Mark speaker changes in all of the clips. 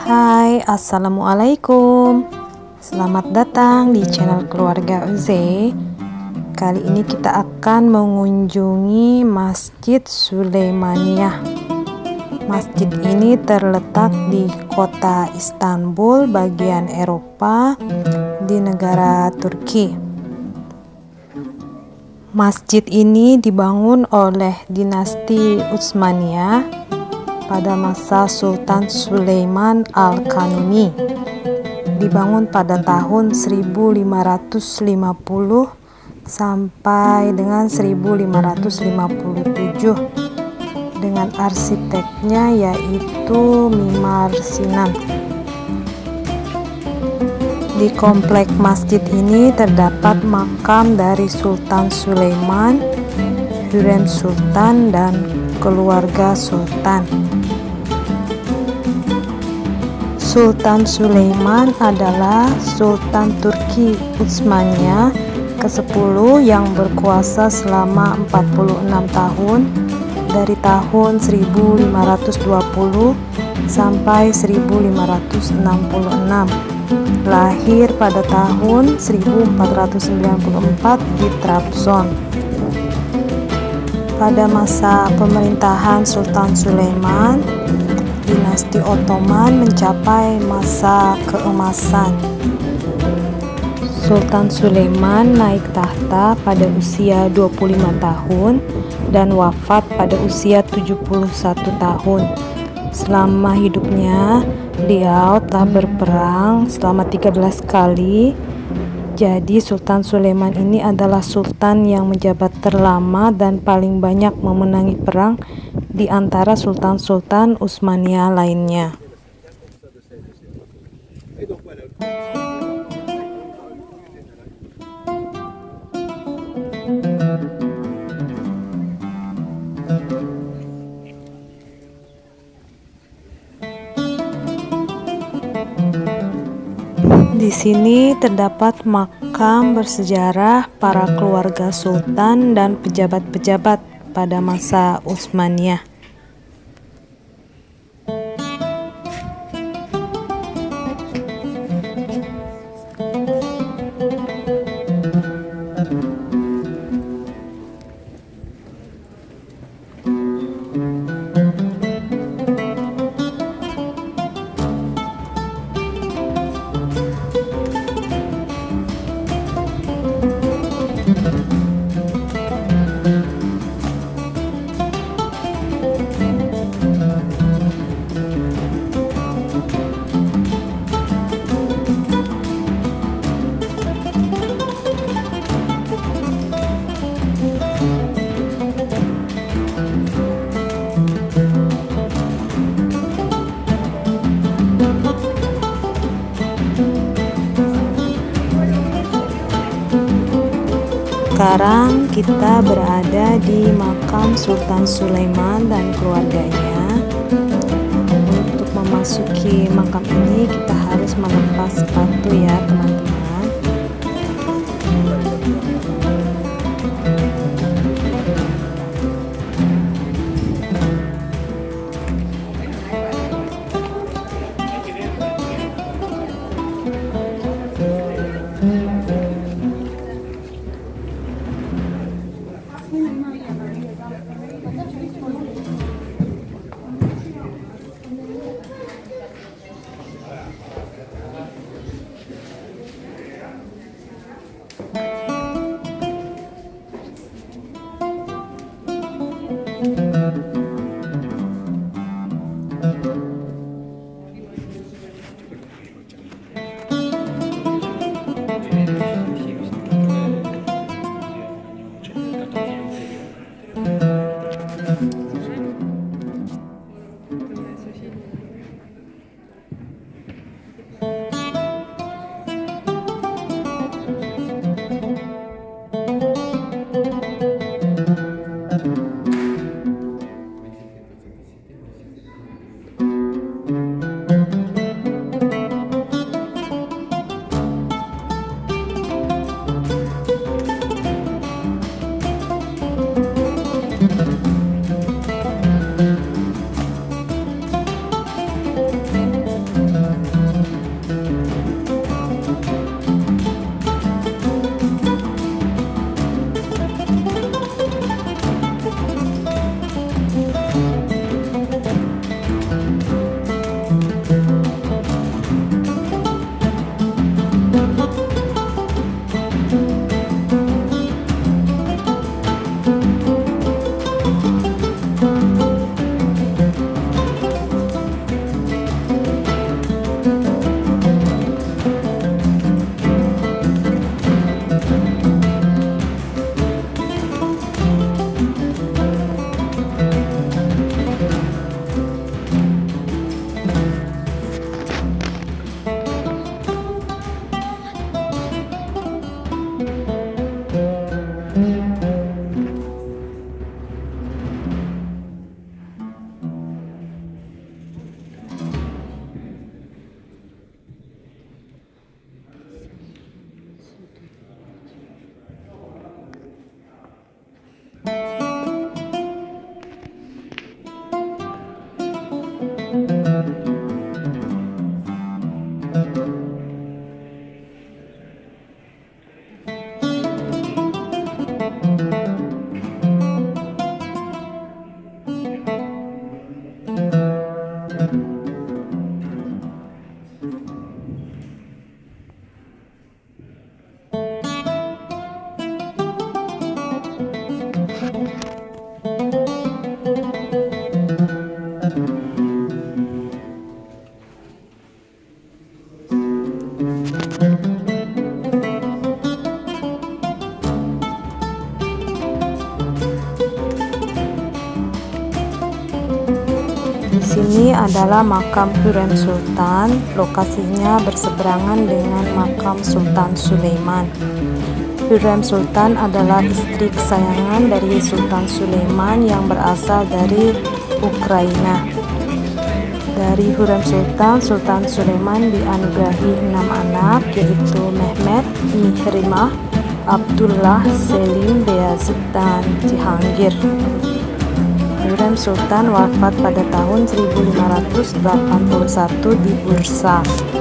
Speaker 1: Hai, assalamualaikum. Selamat datang di channel keluarga Uze. Kali ini kita akan mengunjungi Masjid Sulaimaniyah. Masjid ini terletak di kota Istanbul, bagian Eropa, di negara Turki. Masjid ini dibangun oleh dinasti Utsmaniyah pada masa Sultan Sulaiman Al-Kanuni. Dibangun pada tahun 1550 sampai dengan 1557 dengan arsiteknya yaitu Mimar Sinan. Di komplek masjid ini terdapat makam dari Sultan Sulaiman, Hürrem Sultan, dan keluarga Sultan. Sultan Sulaiman adalah Sultan Turki Utsmaniyah ke-10 yang berkuasa selama 46 tahun dari tahun 1520 sampai 1566. Lahir pada tahun 1494 di Trabzon. Pada masa pemerintahan Sultan Sulaiman, dinasti Ottoman mencapai masa keemasan. Sultan Sulaiman naik tahta pada usia 25 tahun dan wafat pada usia 71 tahun. Selama hidupnya, beliau telah berperang selama 13 kali. Jadi Sultan Sulaiman ini adalah sultan yang menjabat terlama dan paling banyak memenangi perang di antara sultan-sultan Utsmaniyah lainnya. Di sini terdapat makam bersejarah para keluarga sultan dan pejabat-pejabat pada masa Utsmaniyah. Sekarang kita berada di makam Sultan Sulaiman dan keluarganya. Untuk memasuki makam ini kita harus melepas sepatu ya teman-teman. adalah makam Hurrem Sultan. Lokasinya berseberangan dengan makam Sultan Sulaiman. Hurrem Sultan adalah istri kesayangan dari Sultan Sulaiman yang berasal dari Ukraina. Dari Hurrem Sultan, Sultan Sulaiman dianugerahi 6 anak, yaitu Mehmet, Mihrimah, Abdullah, Selim, Beyazid, dan Cihangir. Hurrem Sultan wafat pada tahun 1581 di Bursa.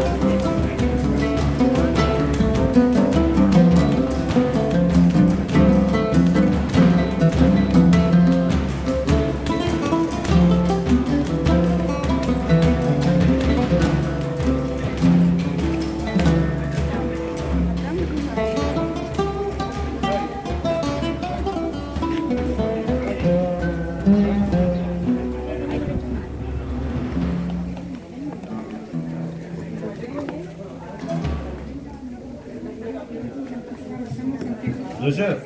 Speaker 2: Recep.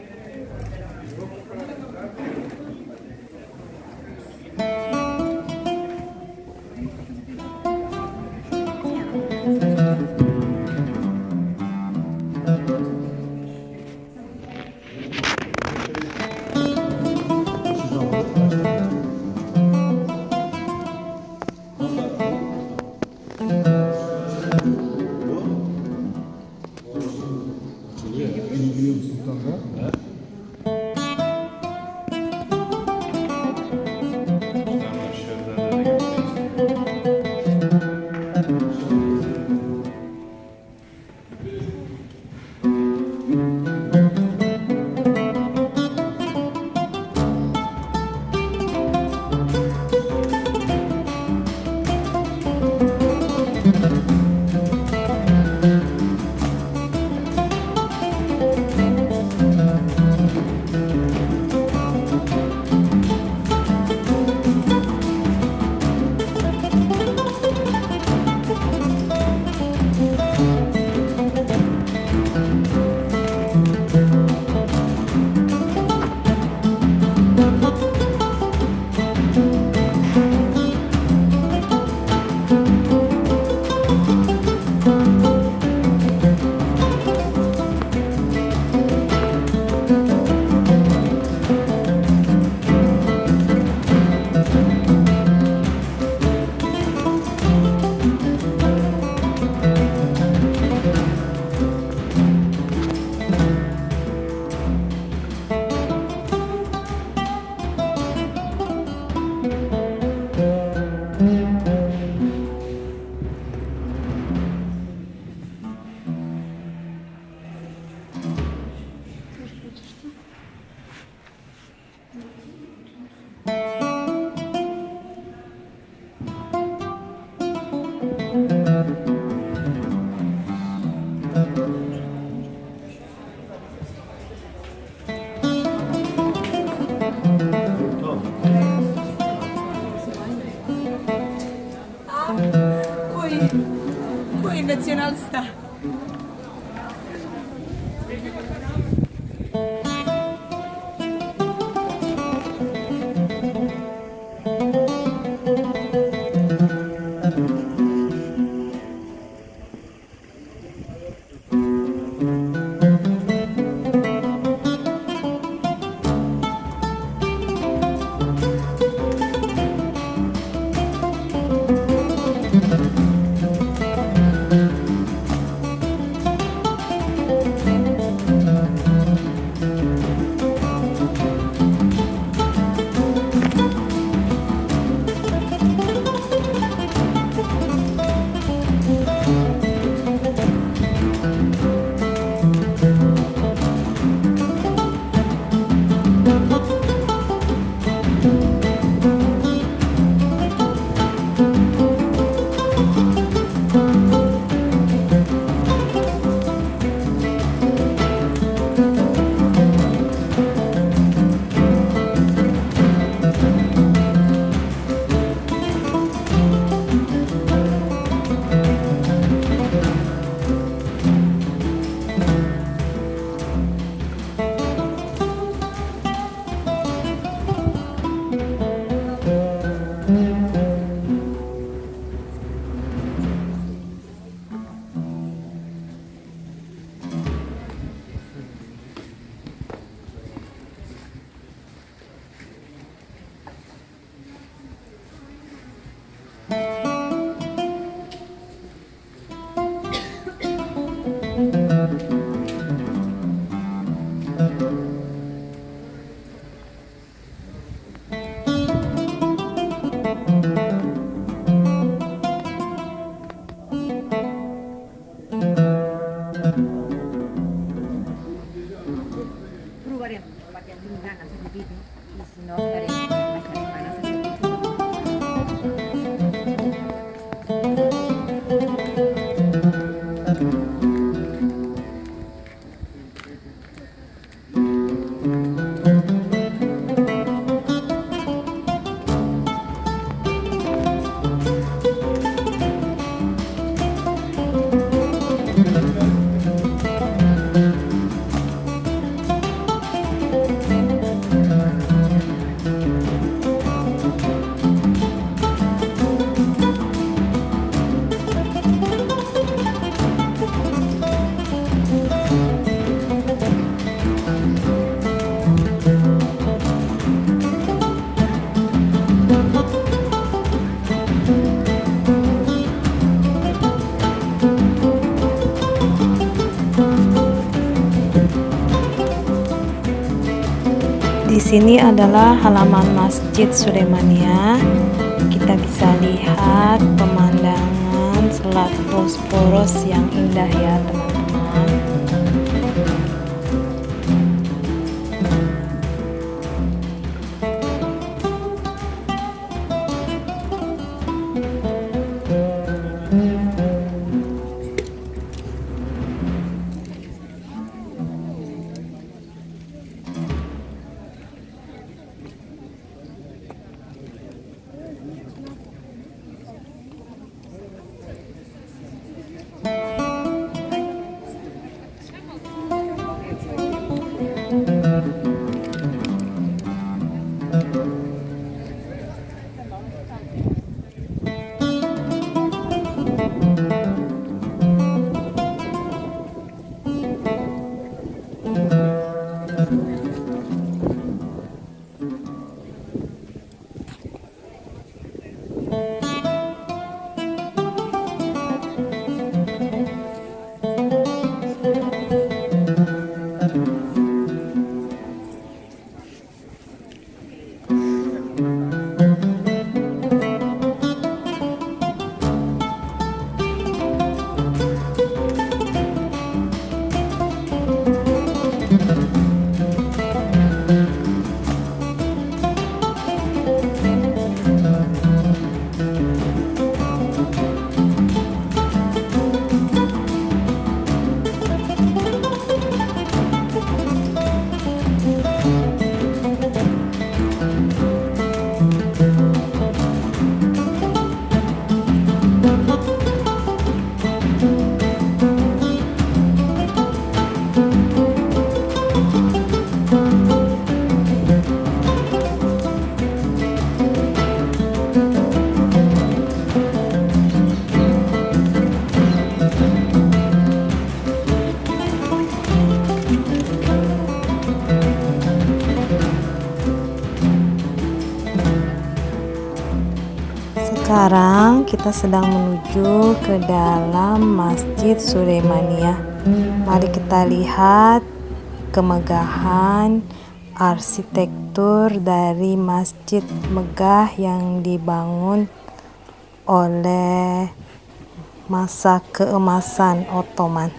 Speaker 3: Cui nazionale sta?
Speaker 1: sini adalah halaman Masjid Sulaimania. Kita bisa lihat pemandangan Selat Bosporus yang indah ya teman-teman. Sekarang kita sedang menuju ke dalam Masjid Sulaimania. Mari kita lihat kemegahan arsitektur dari masjid megah yang dibangun oleh masa keemasan Ottoman.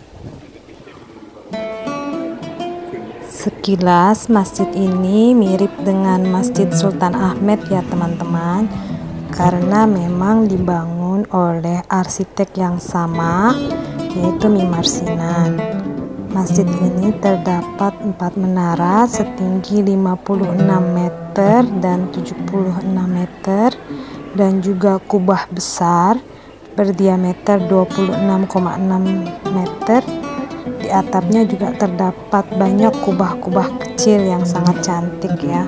Speaker 1: Sekilas masjid ini mirip dengan Masjid Sultan Ahmed ya teman-teman, karena memang dibangun oleh arsitek yang sama, yaitu Mimar Sinan. Masjid ini terdapat 4 menara setinggi 56 meter dan 76 meter, dan juga kubah besar berdiameter 26,6 meter. Di atapnya juga terdapat banyak kubah-kubah kecil yang sangat cantik ya.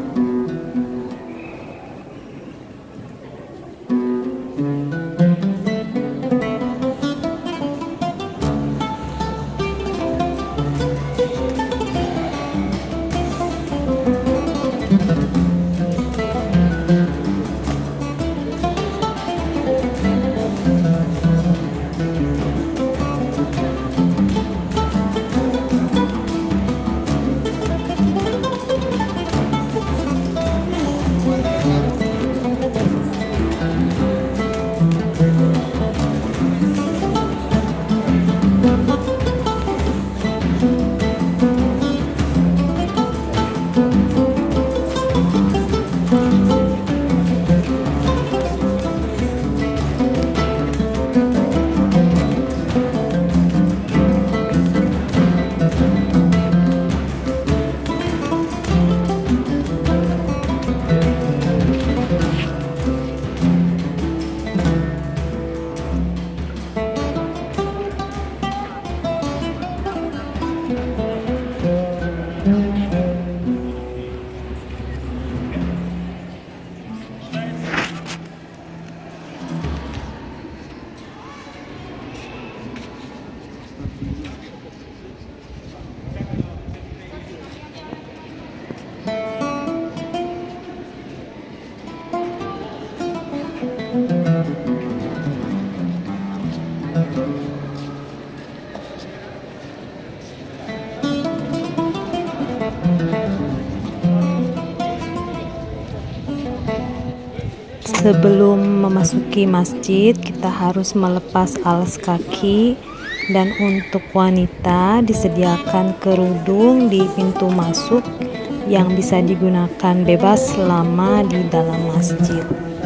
Speaker 1: Sebelum memasuki masjid, kita harus melepas alas kaki, dan untuk wanita disediakan kerudung di pintu masuk yang bisa digunakan bebas selama di dalam masjid.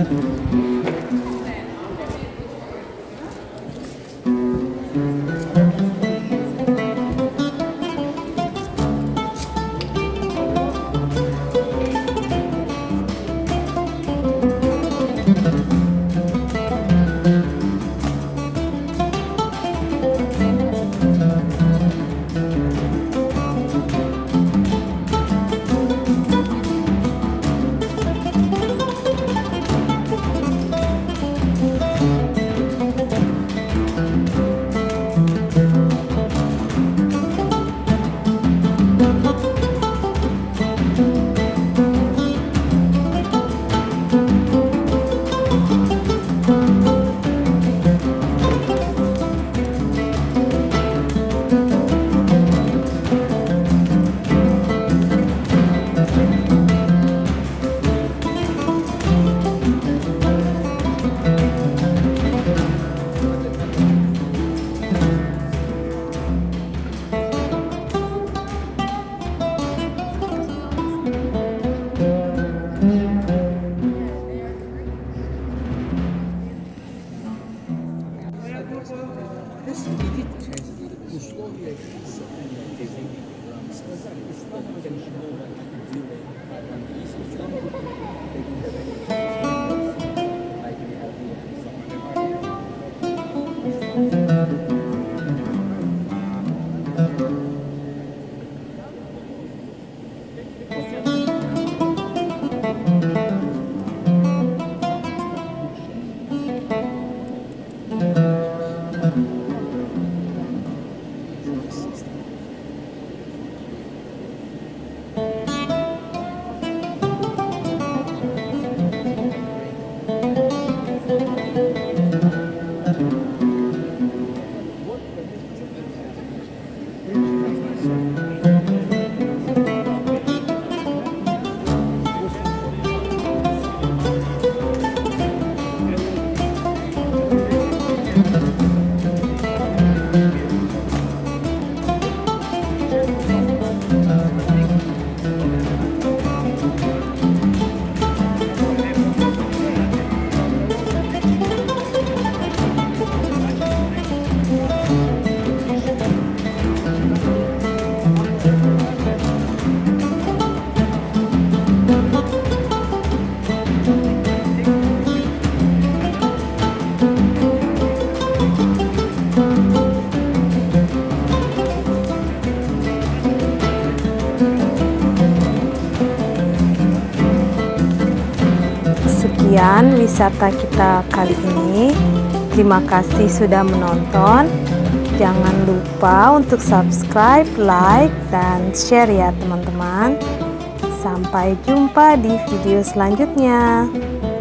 Speaker 1: Sekian wisata kita kali ini. Terima kasih sudah menonton. Jangan lupa untuk subscribe, like, dan share ya teman-teman. Sampai jumpa di video selanjutnya.